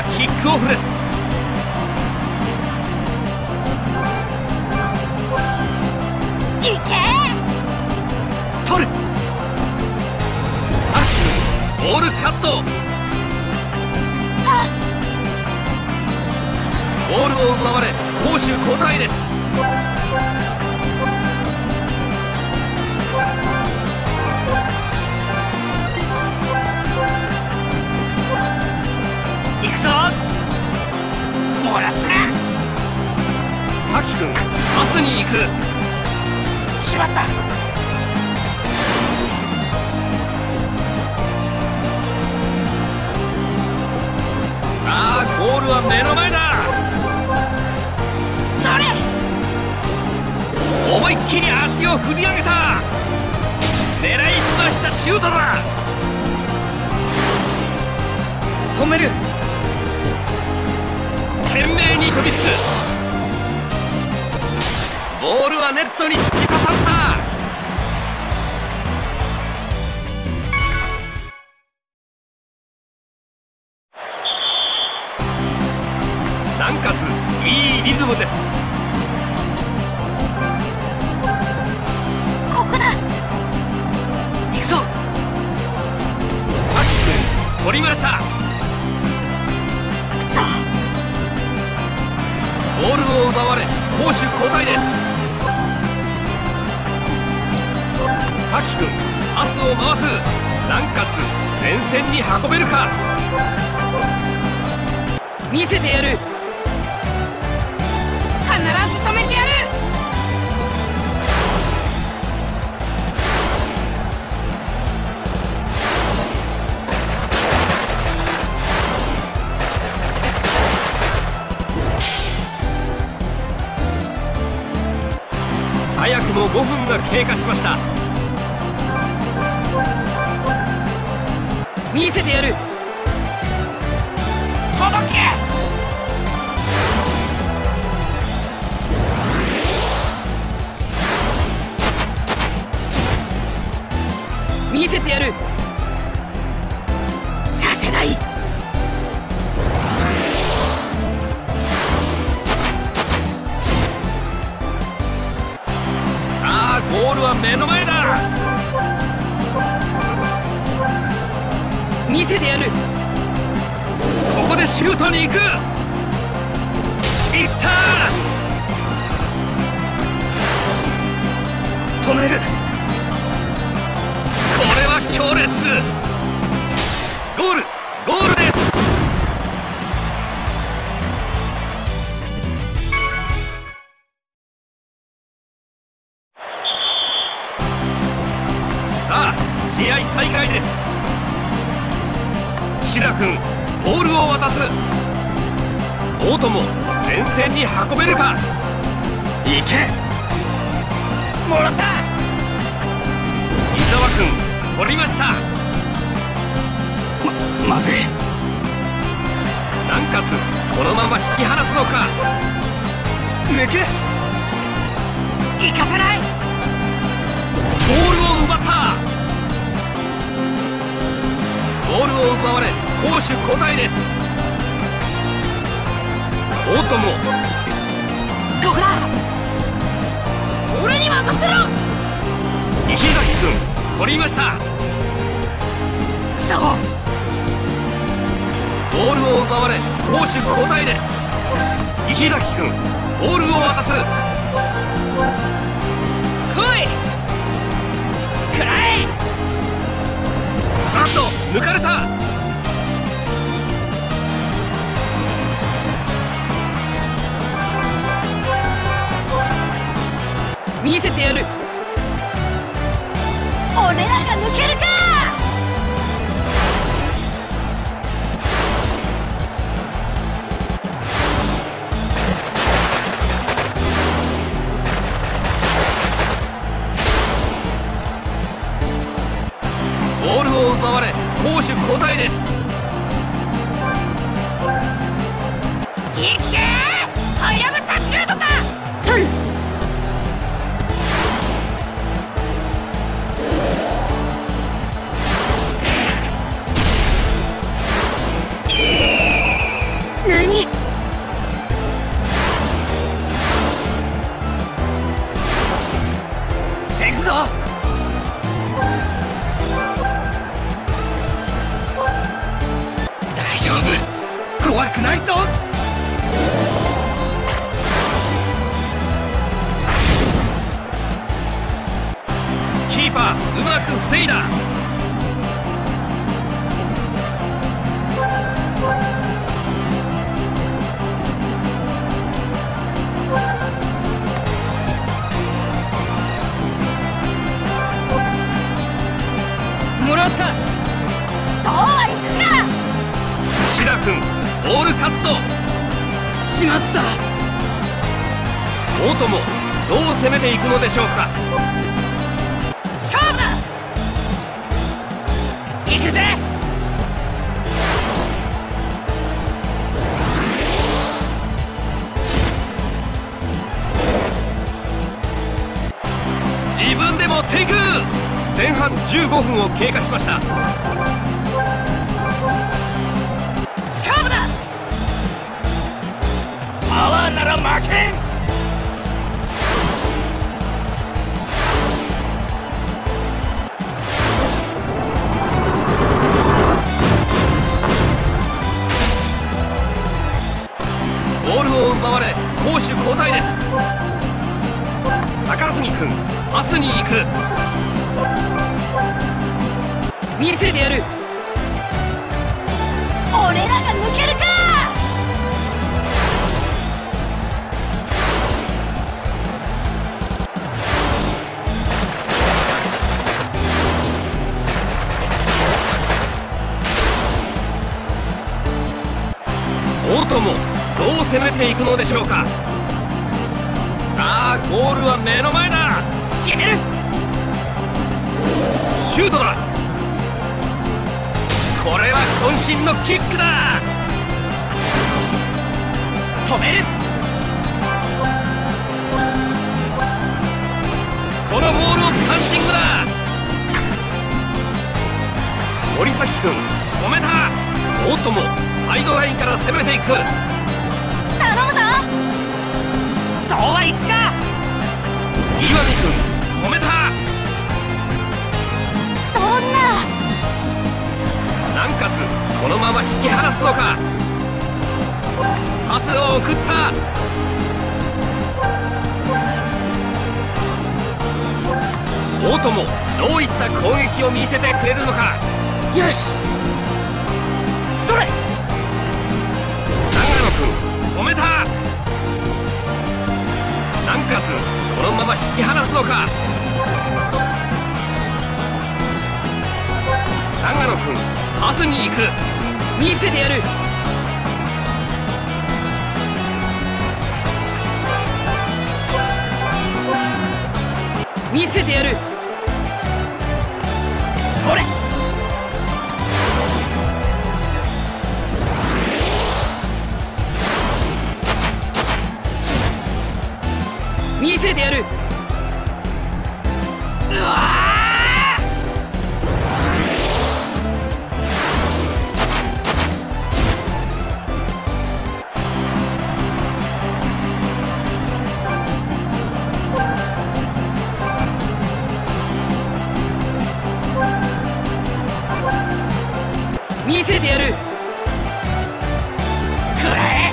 キックオフです。 いけ取る。ボールカット。ボールを奪われ攻守交代です。 行くぞ。もらった。 滝君パスに行く。 しまった。 さあゴールは目の前だ。 それ思いっきり足を振り上げた。狙いすましたシュートだ。止める。懸命に飛びつく。ボールはネットに突き刺さった。なおかついいリズムです。 ここだ。 行くぞ。 滝君取りました。ボールを奪われ攻守交代です。滝君パスを回す。なおかつ前線に運べるか。 見せてやる。必ず止めてやる。 早くも5分が経過しました。 見せてやる。 届け。 見せてやる。させない。 さあゴールは目の前だ。 見せてやる。 ここでシュートに行く。いった。 止める。 これは強烈。ゴールゴールです。さあ試合再開です。岸田君ボールを渡す。大友前線に運べるか。行け。 もらった。 伊沢君取りました。 まずい。 なおかつこのまま引き離すのか。 抜く。行かせない。 ボールを奪った。ボールを奪われ攻守交代です。大友ここだ。 俺に任せろ。 石崎君取りました。 そう。 ボールを奪われ攻守交代です。石崎君ボールを渡す。 来い。食らえ。 あっと抜かれた。 見せてやる。俺らが抜けるか。 ボールを奪われ攻守交代です。 いけ。はやぶさシュートだ。 怖くないぞ。 キーパーうまく防いだ。 もらった。 そうはいくか。 石田君ボールカット。 しまった。 大友どう攻めていくのでしょうか。 勝負だ。行くぜ。 自分で持っていく。前半15分を経過しました。 勝負だ。 パワーなら負けん。 ボールを奪われ攻守交代です。高杉君パスに行く。 見せてやる。 俺らが抜けるか。 大友どう攻めていくのでしょうか。さあゴールは目の前だ。 決める。 シュートだ。これは渾身のキックだ。 止める。 このボールをパンチングだ。森崎君止めた。大友サイドラインから攻めていく。 頼むぞ。 そうはいくか。 岩見君止めた。 そんな。 南葛このまま引き離すのか。パスを送った。大友どういった攻撃を見せてくれるのか。 よし。それ。 長野君止めた。南葛このまま引き離すのか。長野君パスに行く。 見せてやる。見せてやる。それ。見せてやる。うわ見せてやる。くらえ。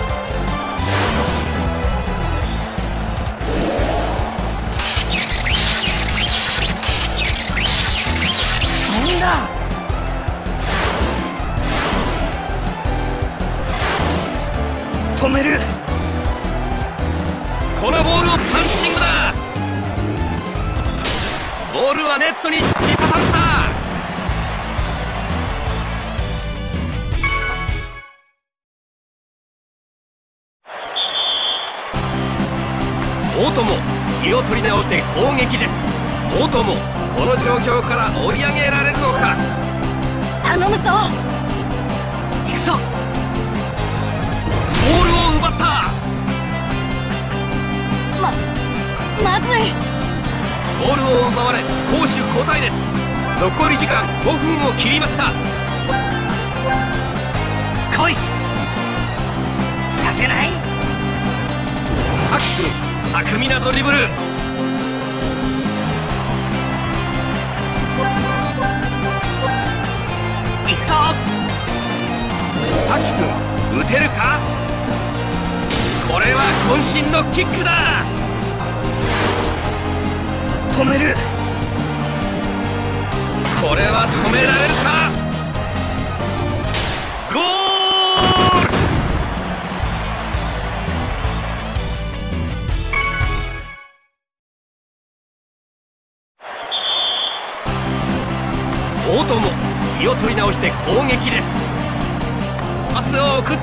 そんな。止める。 このボールをパンチングだ。ボールはネットに突き刺さった。大友気を取り直して攻撃です。大友この状況から追い上げられるのか。 頼むぞ。 行くぞ。 ボールを奪った。 まずい。 ボールを奪われ攻守交代です。残り時間5分を切りました。 来い。させない。 アキ君巧みなドリブル。 行くぞ。 アキ君う打てるか。これは渾身のキックだ。 止める。 これは止められるか。ゴール。大友、気を取り直して攻撃です。パスを送った。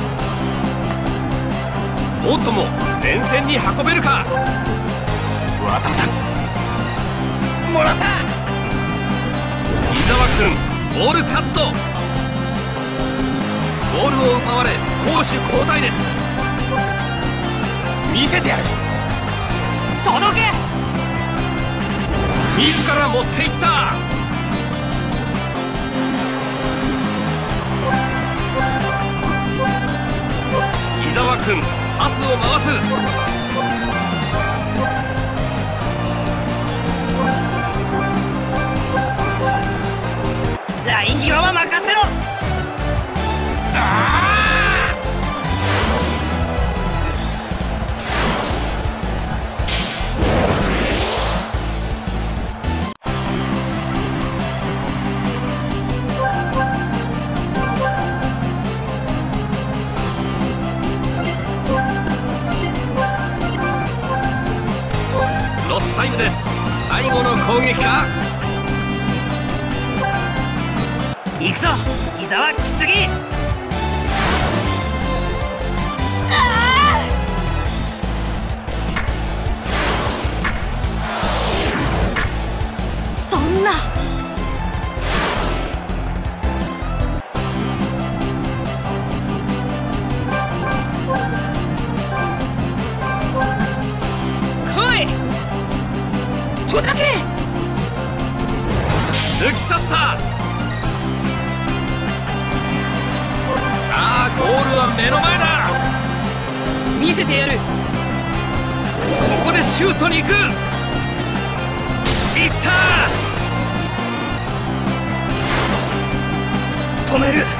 大友、前線に運べるか。渡さん、もらった。伊沢君、ボールカット。ボールを奪われ攻守交代です。見せてやる。 届け。 自ら持っていった。伊沢君、パスを回す。 ライン際は任せろ。 ロスタイムです。最後の攻撃か。 行くぞ伊沢来すぎ。 そんな。 来い。届け。 抜き去った。ゴールは目の前だ。 見せてやる。 ここでシュートに行く。いった。 止める。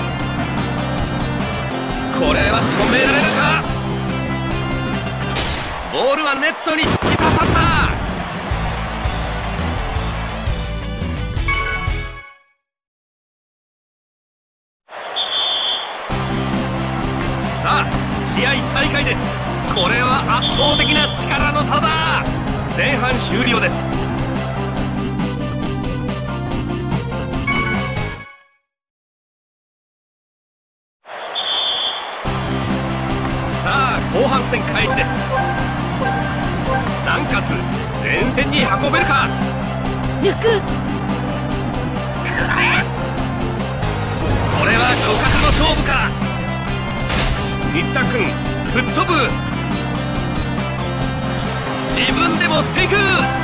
これは止められるか。ボールはネットに突き刺さった。さあ、試合再開です。これは圧倒的な力の差だ。前半終了です。さあ、後半戦開始です。南葛、前線に運べるか。 抜く。 これは互角の勝負か。新田君、吹っ飛ぶ。自分で持っていく。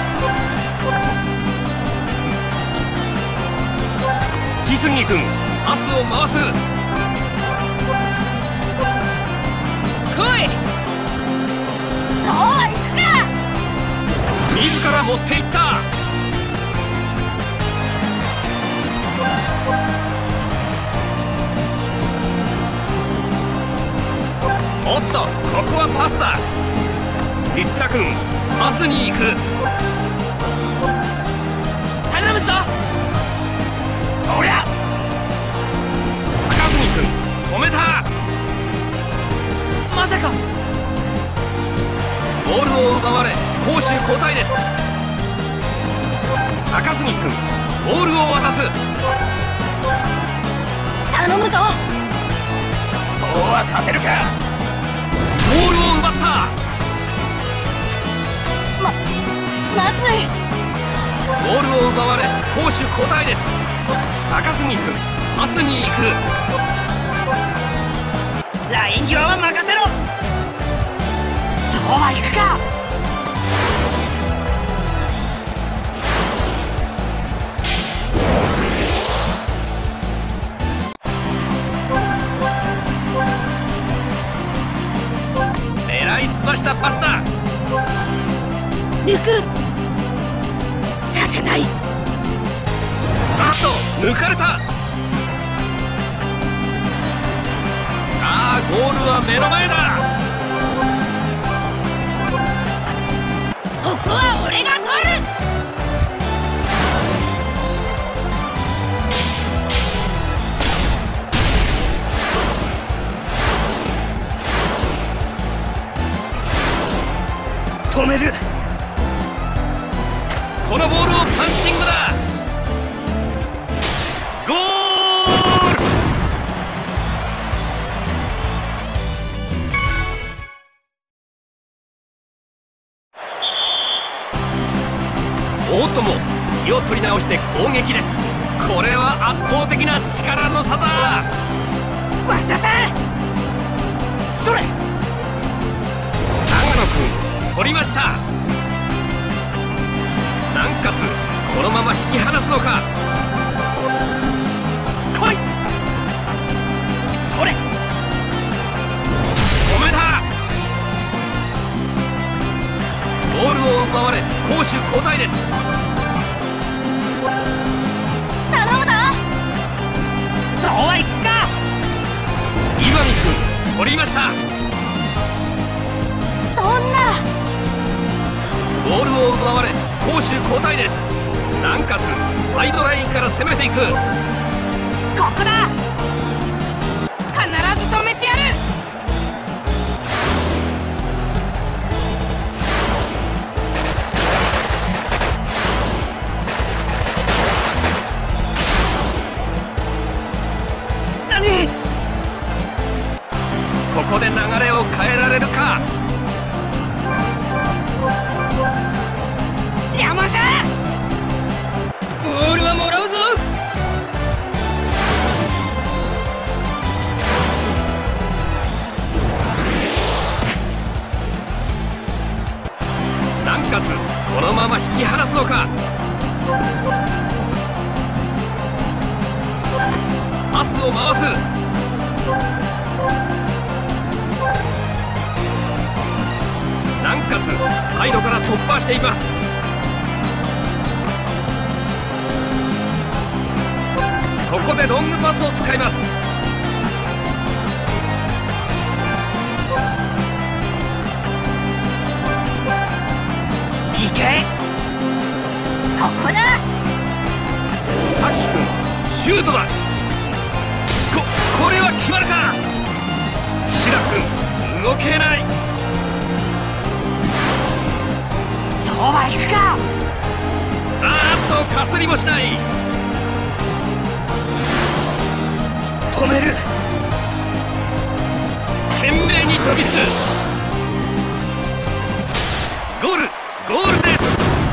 木杉君、パスを回す。 来い。 そうはいくか。 自ら持っていった。おっと、ここはパスだ。新田君、パスに行く。 頼むぞ。 おりゃ。高杉君、止めた。 まさか。 ボールを奪われ攻守交代です。高杉君、ボールを渡す。 頼むぞ。 そうはさせるか。ボールを奪った。 まずい。 ボールを奪われ攻守交代です。高杉君、パスに行く。 ライン際は任せろ。そうはいくか。 狙いすましたパスだ。 抜く。させない。 あっと、抜かれた。さあ、 ゴールは目の前だ。 ここは俺が取る。 止める。 このボールをパンチングだ。ゴール。おっとも気を取り直して攻撃です。これは圧倒的な力の差だ。 渡せ。 それ。 長野君取りました。南葛このまま引き離すのか。 来い。それ。 止めた。ボールを奪われ攻守交代です。 頼むぞ。 そうはいくか。 岩見君取りました。 そんな。 ボールを奪われ攻守交代です。南葛サイドラインから攻めていく。 ここだ。必ず止めてやる。 何。 ここで流れを変えられるか。 邪魔だ。 ボールはもらうぞ。南葛このまま引き離すのか。パスを回す。南葛サイドから突破しています。ここでロングパスを使います。 いけ。 ここだ。 滝君シュートだ。これは決まるか。岸田君動けない。 そうはいくか。 かすりもしない。 止める。 懸命に飛びつく。ゴールです。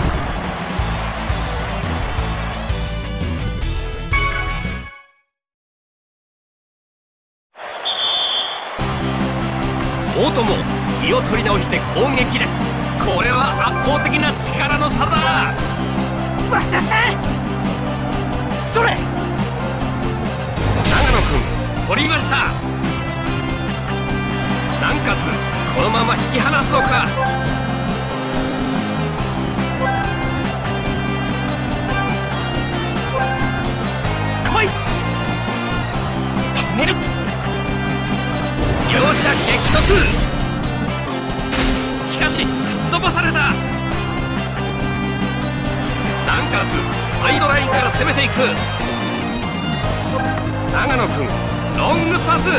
大友気を取り直して攻撃です。これは圧倒的な力の差だ。 渡せ。 それ。 長野君取りました。南葛このまま引き離すのか。 来い。止める。 両者激突。しかし吹っ飛ばされた。南葛サイドラインから攻めていく。長野君ロングパス。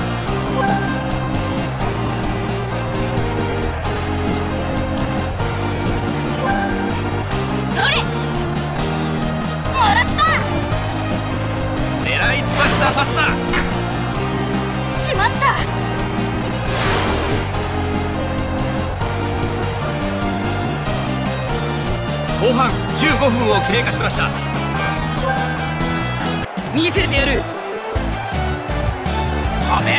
それ。もらった。 狙いすましたパスだ。 しまった。 後半15分を経過しました。 見せてやる。 止める。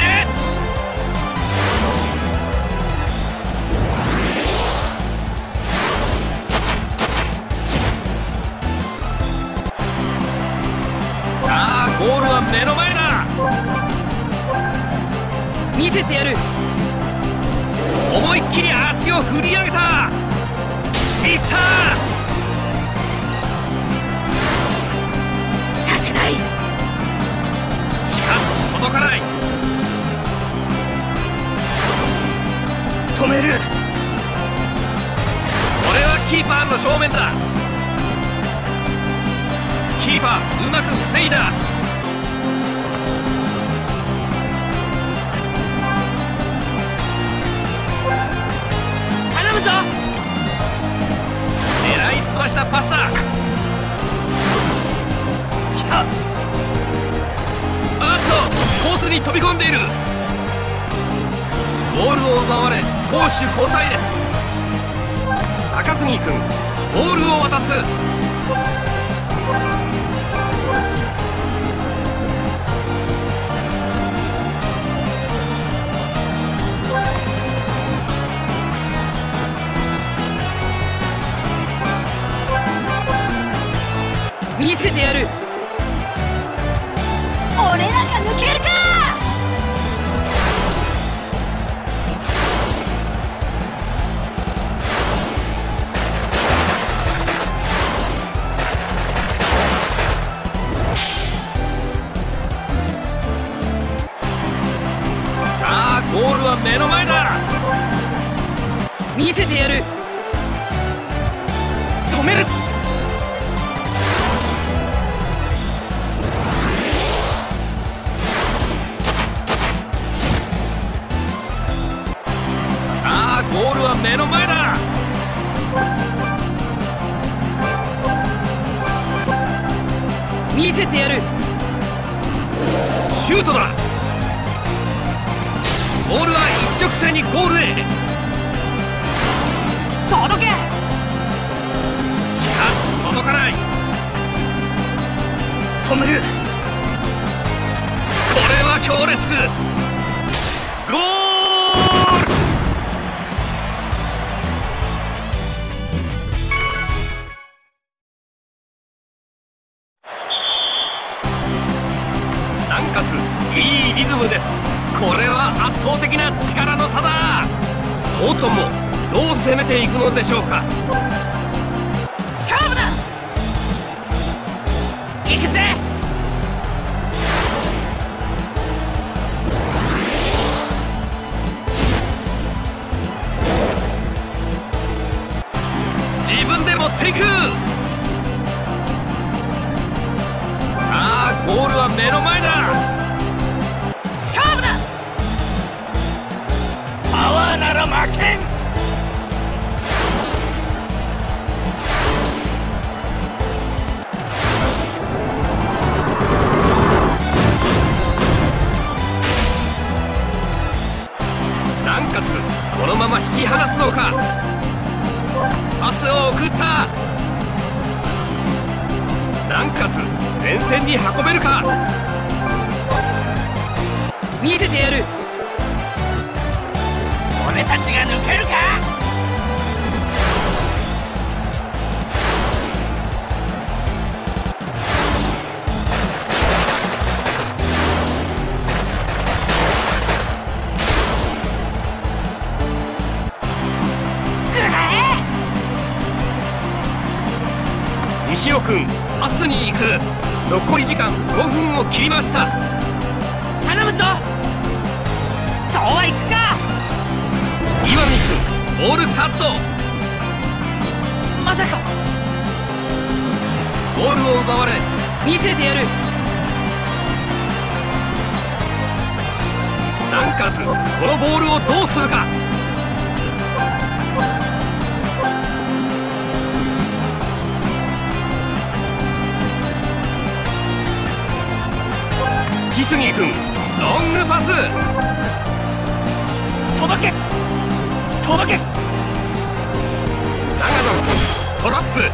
さあゴールは目の前だ。 見せてやる。 思いっきり足を振り上げた。いった。 させない。 しかし届かない。 ト正面だ。キーパーうまく防いだ。 頼むぞ。 狙いすましたパスだ。来た。あっとコースに飛び込んでいる。ボールを奪われ攻守交代です。高杉君ボールを渡す。 見せてやる。 俺らが抜けるか。 さあゴールは目の前だ。 見せてやる。止める。 ゴールは目の前だ。 見せてやる。 シュートだ。ボールは一直線にゴールへ。 届け。 しかし届かない。 止める。 これは強烈。ゴール。いいリズムです。これは圧倒的な力の差だ。オートンもどう攻めていくのでしょうか。 勝負だ。行くぜ。 自分で持っていく。さあゴールは目の前だ。 勝負だ。 パワーなら負けん。南葛このまま引き離すのか。パスを送った。南葛前線に運べるか。 見せてやる。 俺たちが抜けるか。西尾君パスに行く。残り時間5分を切りました。 頼むぞ。そうはいくか。 岩見君ボールカット。 まさか。 ボールを奪われ。 見せてやる。 南葛このボールをどうするか。木杉君ロングパス。 届け。届け。 長野君トラップ。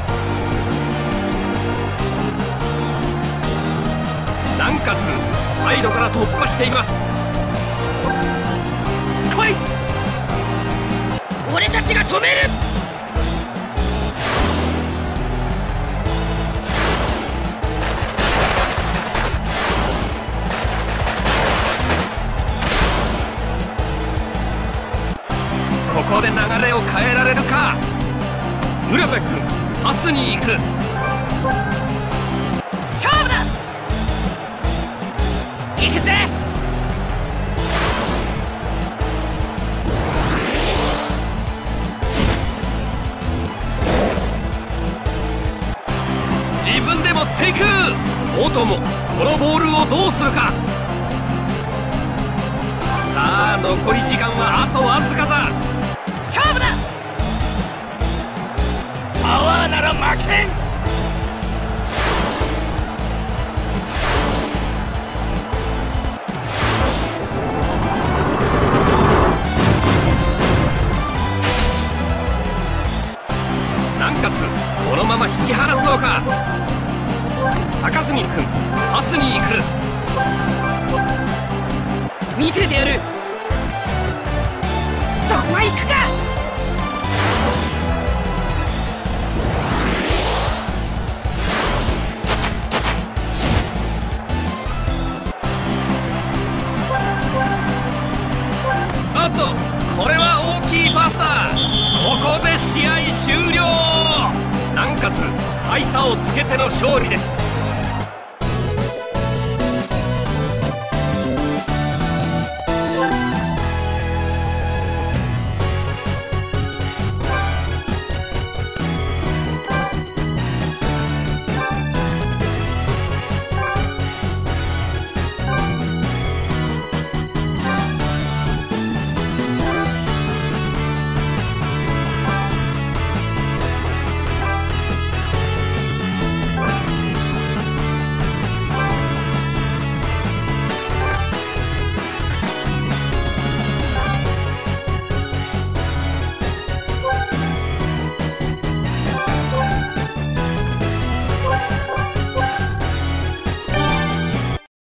南葛サイドから突破しています。 来い。俺たちが止める。 ここで流れを変えられるか。浦部君パスに行く。 勝負だ。行くぜ。 どうするか。さあ残り時間はあとわずかだ。 勝負だ。 パワーなら負けん。 南葛このまま引き離すのか。高杉君パスに行く。 見せてやる。そこは行くか。 あとこれは大きいパスだ。ここで試合終了。南葛大差をつけての勝利です。